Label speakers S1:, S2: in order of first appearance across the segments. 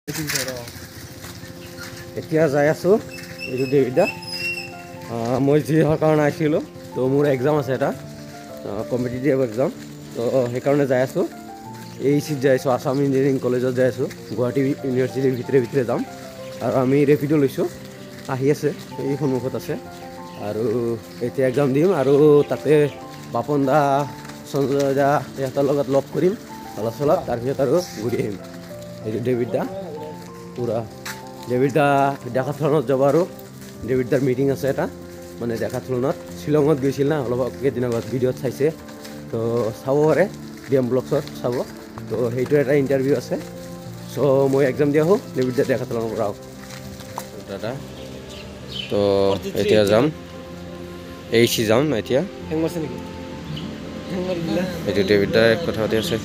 S1: এতিয়া যাই আছোঁ এইটো দেবিদা মই যিহৰ কাৰণে আহিছিলোঁ তো মোৰ এক্সাম আছে এটা কম্পিটিটিভ এক্সাম তো সেইকাৰণে যাই আছোঁ এই চিট যাই আছোঁ আসাম ইঞ্জিনিয়াৰিং কলেজত যাই আছোঁ গুৱাহাটী ইউনিভাৰ্চিটিৰ ভিতৰে যাম আৰু আমি ৰেপিডো লৈছোঁ আহি আছে এই সন্মুখত আছে আৰু এতিয়া এক্সাম দিম আৰু তাতে বাপন দা সঞ্জয় দা ইহঁতৰ লগত লগ কৰিম অলপ চলপ তাৰপিছত আৰু ঘূৰি আহিম এইটো দেবিদা পুৰা দেবিদা ডেকাথলনত যাব আৰু দেবিদাৰ মিটিং আছে এটা মানে ডেকাথলনত শ্বিলঙত গৈছিল না অলপ কেইদিন আগত ভিডিঅ'ত চাইছে তো চাব পাৰে ডিএম ব্লগছত চাব তো সেইটো এটা ইণ্টাৰভিউ আছে চ' মই এক্সাম দি আহোঁ দেবিদা ডেকাথলনৰ পৰা আহোঁ দাদা তো এতিয়া যাম এইচি যাম এতিয়া এইটো দেবিদাৰ কথা পাতি আছে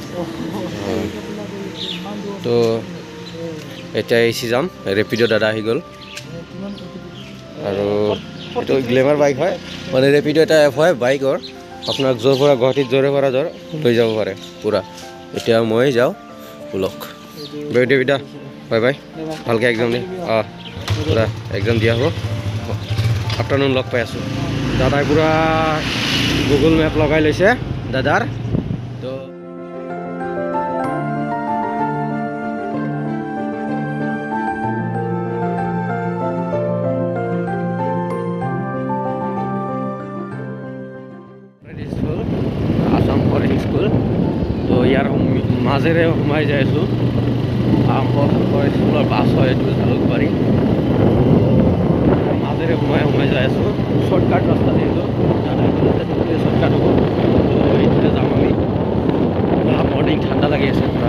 S1: তো এতিয়া এইচি যাম ৰেপিডো দাদা আহি গ'ল আৰু এইটো গ্লেমাৰ বাইক হয় মানে ৰেপিডো এটা এপ হয় বাইকৰ আপোনাক য'ৰ পৰা গুৱাহাটীত য'ৰে পৰা য'ৰ লৈ যাব পাৰে পূৰা এতিয়া মই যাওঁ ওলক দেবিদা বাই বাই ভালকৈ এক্সাম দি পূৰা এক্সাম দিয়া হ'ব আফটাৰনুন লগ পাই আছোঁ দাদাই পূৰা গুগল মেপ লগাই লৈছে দাদাৰ তো আসাম ফৰেষ্ট স্কুল তো ইয়াৰ মাজেৰে সোমাই যাই আছোঁ আসাম ফৰেষ্ট স্কুলৰ বাছ হয় এইটো জালুকবাৰী মাজেৰে সোমাই যাই আছোঁ শ্বৰ্টকাট ৰাস্তা যিহেতু শ্বৰ্টকাট হ'ব তো এইটোতে যাম আমি মৰ্ণিং ঠাণ্ডা লাগি আছে পূৰা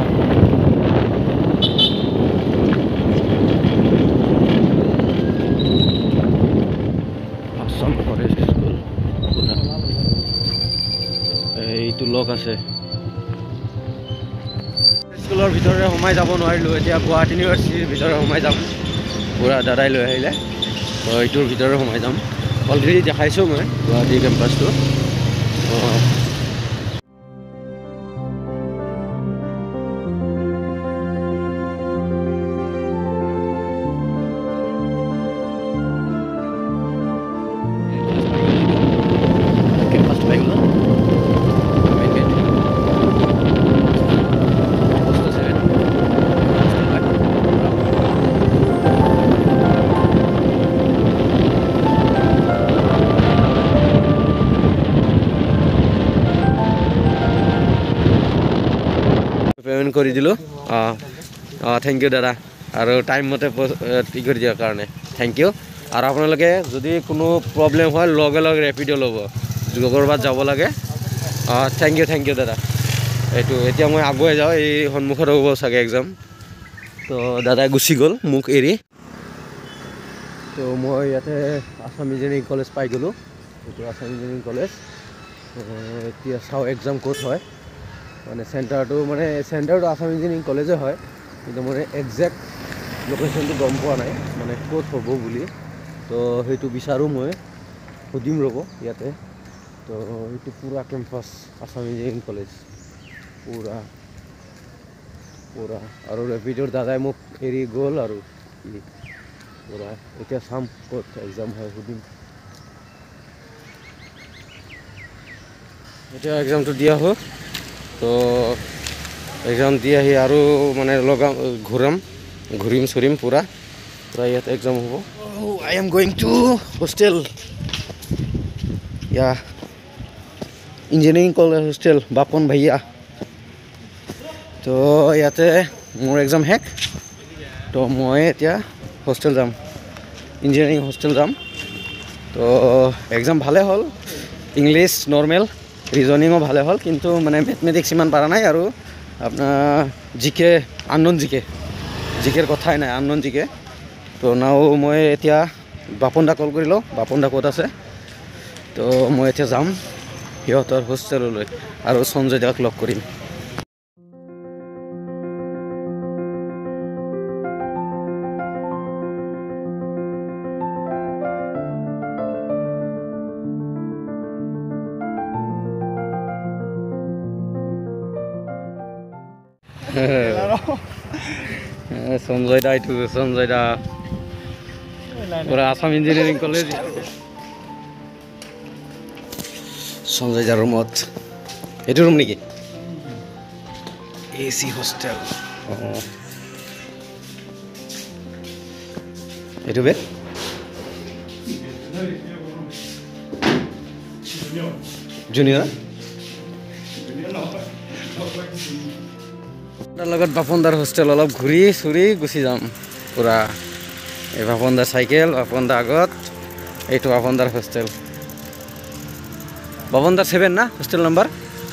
S1: আসাম ফৰেষ্ট স্কুল এইটো লগ আছে স্কুলৰ ভিতৰে সোমাই যাব নোৱাৰিলোঁ এতিয়া গুৱাহাটী ইউনিভাৰ্চিটিৰ ভিতৰে সোমাই যাম পূৰা দাদাই লৈ আহিলে তো এইটোৰ ভিতৰে সোমাই যাম অলৰেডি দেখাইছোঁ মই গুৱাহাটী কেম্পাছটো পেমেণ্ট কৰি দিলোঁ থেংক ইউ দাদা আৰু টাইম মতে ই কৰি দিয়াৰ কাৰণে থেংক ইউ আৰু আপোনালোকে যদি কোনো প্ৰব্লেম হয় লগে লগে ৰেপিডো ল'ব ক'ৰবাত যাব লাগে থেংক ইউ দাদা এইটো এতিয়া মই আগুৱাই যাওঁ এই সন্মুখত হ'ব চাগে এক্সাম তো দাদাই গুচি গ'ল মোক এৰি তো মই ইয়াতে আসাম ইঞ্জিনিয়াৰিং কলেজ পাই গ'লোঁ এইটো আসাম ইঞ্জিনিয়াৰিং কলেজ এতিয়া চাওঁ এক্সাম ক'ত হয় মানে চেণ্টাৰটো আসাম ইঞ্জিনিয়াৰিং কলেজে হয় কিন্তু মানে একজেক্ট লোকেশ্যনটো গম পোৱা নাই মানে ক'ত হ'ব বুলি তো সেইটো বিচাৰোঁ মই সুধিম ৰ'ব ইয়াতে তো এইটো পূৰা কেম্পাছ আসাম ইঞ্জিনিয়াৰিং কলেজ পূৰা আৰু ৰেপিডোৰ দাদাই মোক এৰি গ'ল আৰু পূৰা এতিয়া চাম ক'ত এক্সাম হয় সুধিম এতিয়া এক্সামটো দিয়া হ'ল তো এক্সাম দি আহি আৰু মানে ঘূৰিম চুৰিম পূৰা ইয়াত এক্সাম হ'ব I am going to hostel engineering college hostel Bapan ভাইয়া তো ইয়াতে মোৰ এক্সাম শেষ তো মই এতিয়া হোষ্টেল যাম ইঞ্জিনিয়াৰিং হোষ্টেল যাম তো এক্সাম ভালে হ'ল ইংলিছ নৰ্মেল ৰিজনিঙো ভালে হ'ল কিন্তু মানে মেথমেটিক্স ইমান পৰা নাই আৰু আপোনাৰ আননন জিকেৰ কথাই নাই আননন জিকে তো নাও মই এতিয়া বাপন দা কল কৰি লওঁ বাপন দা ক'ত আছে তো মই এতিয়া যাম সিহঁতৰ হোষ্টেললৈ আৰু সঞ্জয় দাক লগ কৰিম সঞ্জয় দা এইটো সঞ্জয় দা পুরা আসাম ইঞ্জিনিয়ারিং কলেজ সঞ্জয় দাৰ ৰুমত এইটো ৰুম নেকি এসি হোস্টেল এইটো বে জুনিয়ৰ তাৰ লগত বাপনদাৰ হোষ্টেল অলপ ঘূৰি চুৰি গুচি যাম পুৰা এই বাপনদাৰ চাইকেল বাপনদাৰ আগত এইটো বাপনদাৰ হোষ্টেল বাপনদাৰ 7 না হোষ্টেল নাম্বাৰ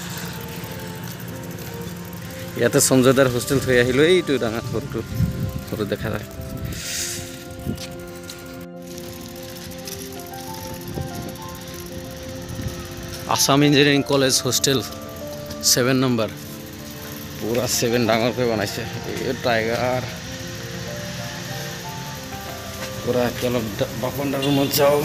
S1: ইয়াতে সঞ্জয়দাৰ হোষ্টেল থৈ আহিলো এইটো ডাঙৰ ফটো দেখা যায় Assam engineering college hostel 7 number পুৰা 7 ডাঙৰকৈ বনাইছে এই টাইগাৰ পুৰা অলপ বাপনদাৰ ৰুমত যাওঁ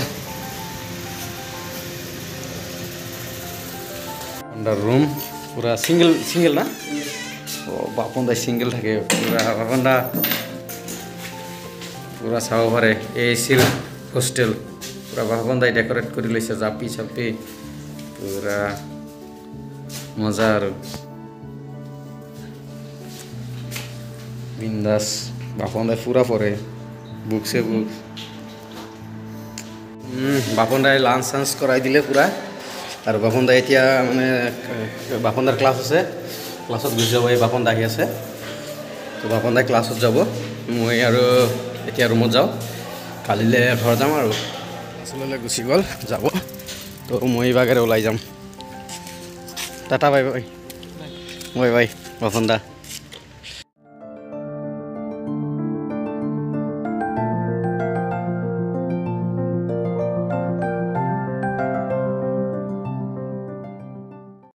S1: বাপনদাৰ ৰুম পুৰা সিঙ্গেল না ও বাপনদা সিঙ্গেল থাকে পুরা বাপনদা পুরা চাব পাৰে এচিৰ হোষ্টেল পুরা বাপনদাই ডেকোরেট কৰি লৈছে জাপি চাপি পুরা মজা আৰু বিন্দাস বাপনদাই পুরা পৰে বুকছে বুক বাপনদাই লাঞ্চ চাঞ্চ কৰাই দিলে পুরা আৰু বাপনদাই এতিয়া মানে বাপনদাৰ ক্লাছ আছে ক্লাছত গুচি যাব এই বাপনদা আহি আছে তো বাপনদাই ক্লাছত যাব মই আৰু এতিয়া ৰুমত যাওঁ কালিলৈ ঘৰ যাম আৰু ক্লাছলৈ গুচি গ'ল যাব তো মই বাগেৰে ওলাই যাম tata bye bye bye bye বাপনদা